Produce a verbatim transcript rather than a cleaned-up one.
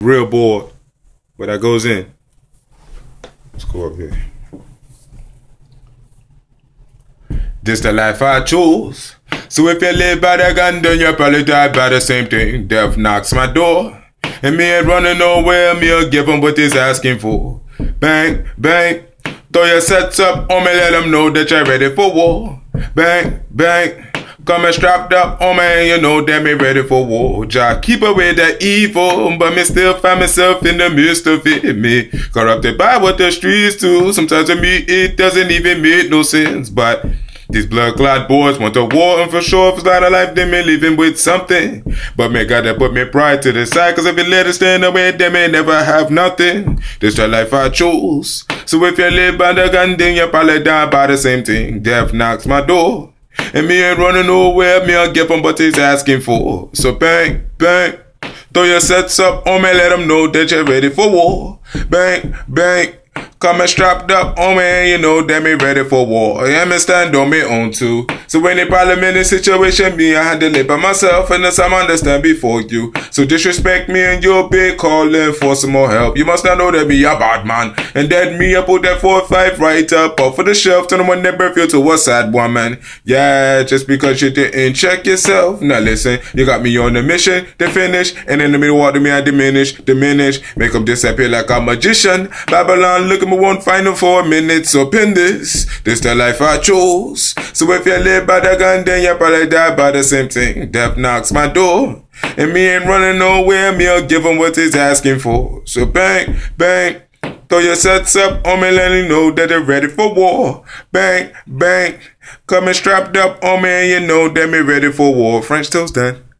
real bored, but that goes in. Let's go up here. This the life I chose. So if you live by the gun, then you probably die by the same thing. Death knocks my door, and me ain't running nowhere. Me'll give him what he's asking for. Bang, bang. Throw your sets up on me, let them know that you're ready for war. Bang, bang. Coming strapped up on me, you know that me ready for war. Jah keep away the evil, but me still find myself in the midst of it. Me corrupted by what the streets do. Sometimes to me it doesn't even make no sense, but these blood-clad boys want a war, and for sure if it's not a life, they may living with something. But me gotta put me pride to the side, cause if you let it stand away, they may never have nothing. This the life I chose. So if you live by the gun, then you probably die by the same thing. Death knocks my door, and me ain't running nowhere. Me I'll give him what he's asking for. So bang, bang. Throw your sets up on me, let them know that you're ready for war. Bang, bang. Coming strapped up on me, and you know that me ready for war. I am stand on me own too. So when they problem in this situation, me I had to live by myself, and that's I'm understand before you. So disrespect me and you'll be calling for some more help. You must not know that me a bad man, and that me I put that four or five right up off of the shelf. Turn one never feel to a sad woman. Yeah, just because you didn't check yourself. Now listen, you got me on a mission to finish, and in the middle water me I diminish, diminish, make them disappear like a magician. Babylon, look at me one final four minutes up in this. This the life I chose. So if you live by the gun, then you probably die by the same thing. Death knocks my door, and me ain't running nowhere. Me'll give him what he's asking for. So bang, bang. Throw your sets up on me, let me know that they're ready for war. Bang, bang. Coming strapped up on me, and you know that me ready for war. French toast done.